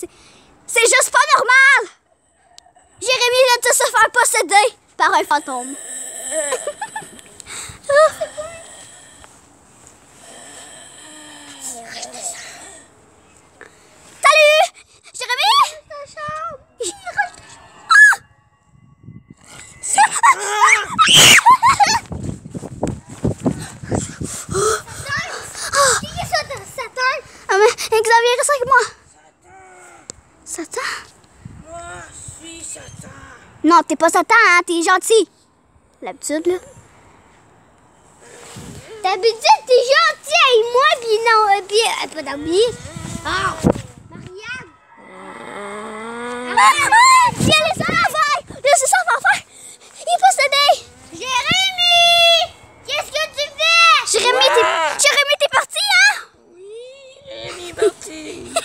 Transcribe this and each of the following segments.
C'est juste pas normal! Jérémy vient de se faire posséder par un fantôme. Salut! Jérémy? Ah mais Xavier, reste avec moi. Satan? Moi, je suis Satan. Non, t'es pas Satan, hein? T'es gentil. L'habitude, là. D'habitude, t'es gentil avec moi, puis non, puis pas d'habitude. Ah! Marianne! Viens, laisse ça faire! Laisse ça faire! Il est possédé! Jérémy! Qu'est-ce que tu fais? Jérémy, t'es parti, hein? Oui, Jérémy est parti.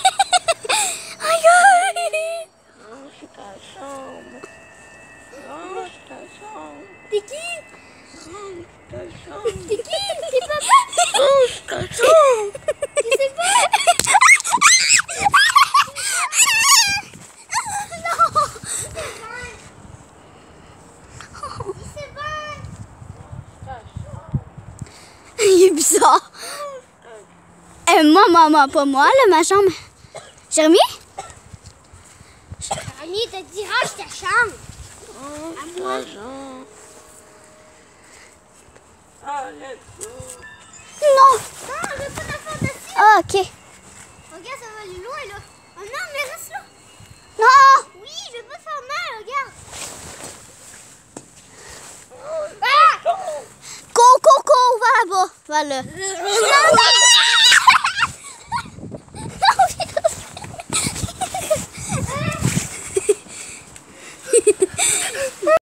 Aïe! Range ta chambre. Range ta chambre. T'es qui? Range ta chambre. T'es qui? T'es papa? Range ta chambre. Tu sais pas? Il est bizarre. Moi, maman, pas moi, là, ma chambre. Jérémy? Jérémy, t'as dit range ta chambre. Range ta chambre. Arrête-toi. Non. Non, je veux pas t'en dessus. Ah, ok. Regarde, ça va aller loin, là. Oh non, mais reste là. Non. Oui, je veux pas te faire mal, regarde. Go, va là-bas. Va là. Non, non.